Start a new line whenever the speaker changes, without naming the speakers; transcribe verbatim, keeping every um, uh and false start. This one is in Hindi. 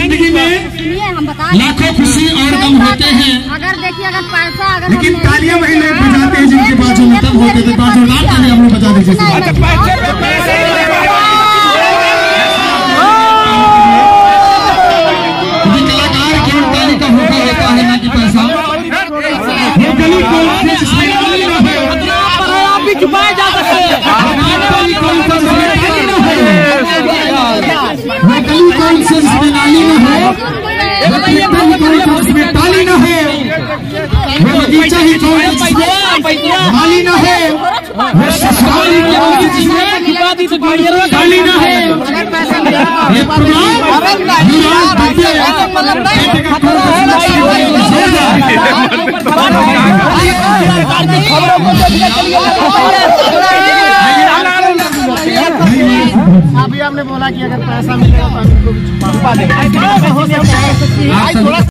जिंदगी में
हम बता
लाखों खुशी और गम होते हैं,
अगर देखिए अगर पैसा अगर
लेकिन तालियां वही लोग बजाते हैं जिनके बाजू में तब होते थे। बाजू लाल ताली हम लोग बजा दीजिए। कलाकार केवल ताली का होता होता है, ना कि पैसा। ये गली कौन सी जिसमें ताली न हो,
आप भी छुपाए जा सकते हैं।
गली कौन सा जिसमें ताली न हो, वो गली कौन सी जिसमें नाली न हो, वो कीर्तन कौन सा जिसमें ताली न हो, वो बगीचा ही कौन सा जिसमें माली न हो, वो ससुराली कौन सी जिसमें ताली न हो। ये
अभी आपने बोला कि अगर पैसा मिलेगा तो हम छुपा देंगे।